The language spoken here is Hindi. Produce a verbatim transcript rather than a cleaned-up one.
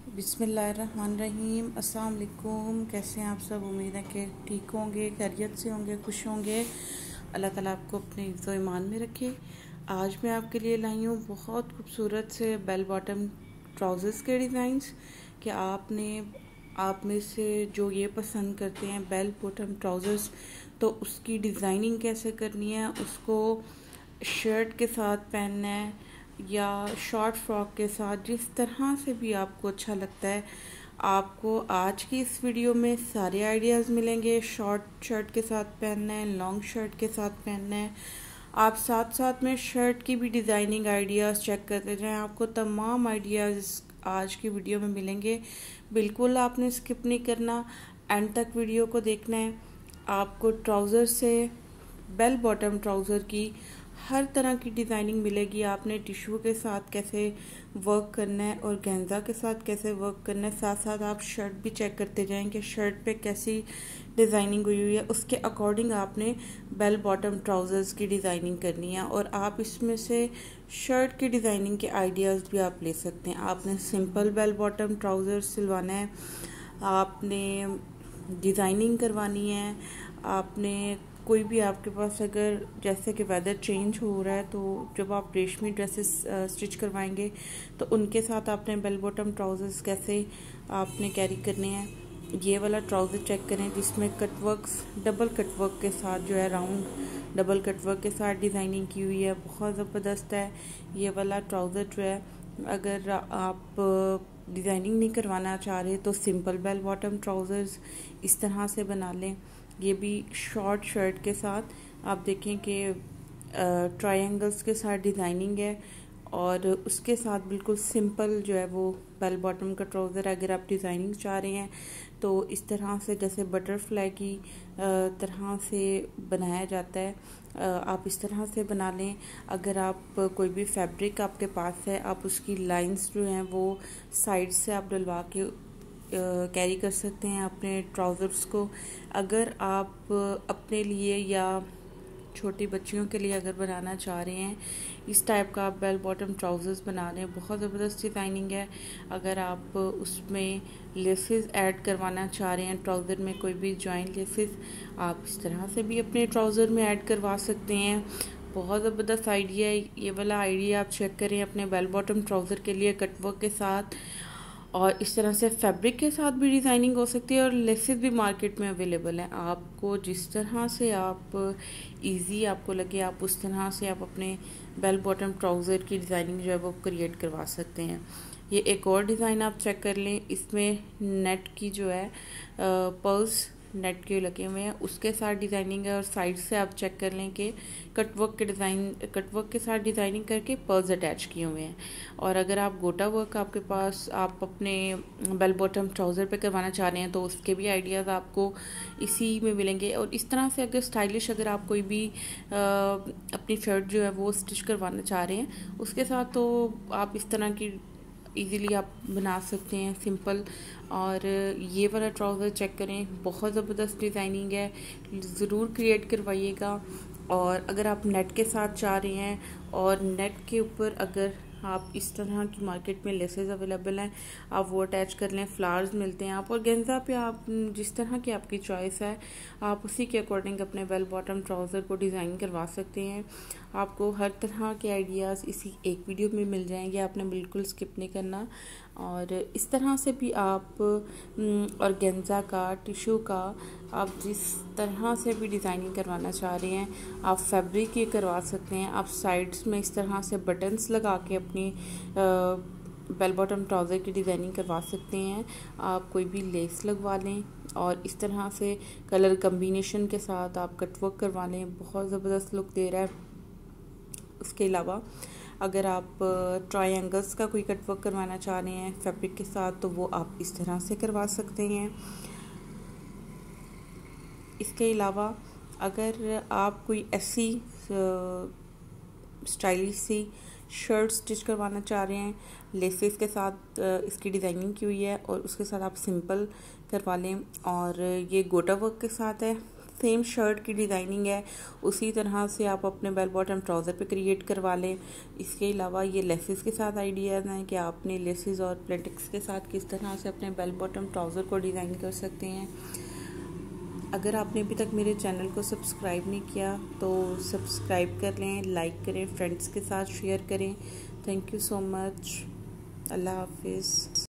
बिस्मिल्लाहिर्रहमानिर्रहीम। अस्सलाम वालेकुम। कैसे हैं आप सब? उम्मीद है कि ठीक होंगे, खैरियत से होंगे, खुश होंगे। अल्लाह ताला आपको अपने इज़्ज़ो ईमान में रखे। आज मैं आपके लिए लाई हूँ बहुत खूबसूरत से बेल बॉटम ट्राउज़र्स के डिज़ाइंस कि आपने आप में से जो ये पसंद करते हैं बेल बॉटम ट्राउज़र्स, तो उसकी डिज़ाइनिंग कैसे करनी है, उसको शर्ट के साथ पहनना है या शॉर्ट फ्रॉक के साथ, जिस तरह से भी आपको अच्छा लगता है। आपको आज की इस वीडियो में सारे आइडियाज़ मिलेंगे। शॉर्ट शर्ट के साथ पहनना है, लॉन्ग शर्ट के साथ पहनना है। आप साथ साथ में शर्ट की भी डिज़ाइनिंग आइडियाज़ चेक करते जाएं। आपको तमाम आइडियाज़ आज की वीडियो में मिलेंगे। बिल्कुल आपने स्किप नहीं करना, एंड तक वीडियो को देखना है। आपको ट्राउज़र से बेल बॉटम ट्राउज़र की हर तरह की डिज़ाइनिंग मिलेगी। आपने टिश्यू के साथ कैसे वर्क करना है और गेंजा के साथ कैसे वर्क करना है। साथ साथ आप शर्ट भी चेक करते जाएं कि शर्ट पे कैसी डिज़ाइनिंग हुई हुई है, उसके अकॉर्डिंग आपने बेल बॉटम ट्राउज़र्स की डिज़ाइनिंग करनी है। और आप इसमें से शर्ट की डिज़ाइनिंग के आइडियाज़ भी आप ले सकते हैं। आपने सिंपल बेल बॉटम ट्राउज़र्स सिलवाना है, आपने डिज़ाइनिंग करवानी है, आपने कोई भी आपके पास अगर जैसे कि वेदर चेंज हो रहा है तो जब आप रेशमी ड्रेसेस स्टिच करवाएंगे तो उनके साथ आपने बेल बॉटम ट्राउज़र्स कैसे आपने कैरी करने हैं। ये वाला ट्राउज़र चेक करें जिसमें कटवर्क्स डबल कटवर्क के साथ जो है राउंड डबल कटवर्क के साथ डिज़ाइनिंग की हुई है, बहुत ज़बरदस्त है। ये वाला ट्राउज़र जो है, अगर आप डिज़ाइनिंग नहीं करवाना चाह रहे तो सिंपल बेल बॉटम ट्राउज़र्स इस तरह से बना लें। ये भी शॉर्ट शर्ट के साथ आप देखें कि ट्रायंगल्स के साथ डिज़ाइनिंग है और उसके साथ बिल्कुल सिंपल जो है वो बेल बॉटम का ट्राउज़र। अगर आप डिज़ाइनिंग चाह रहे हैं तो इस तरह से जैसे बटरफ्लाई की तरह से बनाया जाता है, आप इस तरह से बना लें। अगर आप कोई भी फैब्रिक आपके पास है, आप उसकी लाइंस जो हैं वो साइड से आप डलवा के कैरी कर सकते हैं अपने ट्राउज़र्स को। अगर आप अपने लिए या छोटी बच्चियों के लिए अगर बनाना चाह रहे हैं इस टाइप का आप बेल बॉटम ट्राउज़र्स बना रहे हैं, बहुत ज़बरदस्त डिज़ाइनिंग है। अगर आप उसमें लेसेस ऐड करवाना चाह रहे हैं ट्राउज़र में, कोई भी जॉइंट लेसेस, आप इस तरह से भी अपने ट्राउज़र में ऐड करवा सकते हैं। बहुत ज़बरदस्त आइडिया है ये वाला। आइडिया आप चेक करें अपने बेल बॉटम ट्राउज़र के लिए कटवर्क के साथ, और इस तरह से फैब्रिक के साथ भी डिज़ाइनिंग हो सकती है और लेसेस भी मार्केट में अवेलेबल हैं। आपको जिस तरह से आप इजी आपको लगे आप उस तरह से आप अपने बेल बॉटम ट्राउज़र की डिज़ाइनिंग जो है वो क्रिएट करवा सकते हैं। ये एक और डिज़ाइन आप चेक कर लें, इसमें नेट की जो है पर्ल्स नेट के लगे हुए हैं, उसके साथ डिज़ाइनिंग है। और साइड से आप चेक कर लें कि कटवर्क के डिज़ाइन कटवर्क के साथ डिज़ाइनिंग करके पर्ल्स अटैच किए हुए हैं। और अगर आप गोटा वर्क आपके पास आप अपने बेल बॉटम ट्राउज़र पे करवाना चाह रहे हैं तो उसके भी आइडियाज़ आपको इसी में मिलेंगे। और इस तरह से अगर स्टाइलिश अगर आप कोई भी आ, अपनी शर्ट जो है वो स्टिच करवाना चाह रहे हैं उसके साथ, तो आप इस तरह की इजीली आप बना सकते हैं सिंपल। और ये वाला ट्राउज़र चेक करें, बहुत ज़बरदस्त डिज़ाइनिंग है, ज़रूर क्रिएट करवाइएगा। और अगर आप नेट के साथ चाह रहे हैं और नेट के ऊपर अगर आप इस तरह की मार्केट में लेसेस अवेलेबल हैं, आप वो अटैच कर लें, फ्लावर्स मिलते हैं आप, और गेंजा पे आप जिस तरह की आपकी चॉइस है आप उसी के अकॉर्डिंग अपने बेल बॉटम ट्राउज़र को डिज़ाइन करवा सकते हैं। आपको हर तरह के आइडियाज़ इसी एक वीडियो में मिल जाएंगे, आपने बिल्कुल स्किप नहीं करना। और इस तरह से भी आप और गेंजा का टिश्यू का आप जिस तरह से भी डिज़ाइनिंग करवाना चाह रहे हैं आप फैब्रिक ये करवा सकते हैं। आप साइड्स में इस तरह से बटन्स लगा के अपनी बेल बॉटम ट्राउज़र की डिज़ाइनिंग करवा सकते हैं। आप कोई भी लेस लगवा लें और इस तरह से कलर कम्बिनेशन के साथ आप कटवर्क करवा लें, बहुत ज़बरदस्त लुक दे रहा है। उसके अलावा अगर आप ट्रायंगल्स का कोई कटवर्क करवाना चाह रहे हैं फैब्रिक के साथ तो वो आप इस तरह से करवा सकते हैं। इसके अलावा अगर आप कोई ऐसी स्टाइलिश सी शर्ट स्टिच करवाना चाह रहे हैं लेसेस के साथ, इसकी डिज़ाइनिंग की हुई है और उसके साथ आप सिंपल करवा लें, और ये गोटा वर्क के साथ है, सेम शर्ट की डिज़ाइनिंग है उसी तरह से आप अपने बेल बॉटम ट्राउज़र पे क्रिएट करवा लें। इसके अलावा ये लेसेस के साथ आइडियाज़ हैं कि आपने लेसेस और प्लेटिक्स के साथ किस तरह से अपने बेल बॉटम ट्राउज़र को डिज़ाइन कर सकते हैं। अगर आपने अभी तक मेरे चैनल को सब्सक्राइब नहीं किया तो सब्सक्राइब कर लें, लाइक करें, फ्रेंड्स के साथ शेयर करें। Thank you so much. अल्लाह हाफिज़।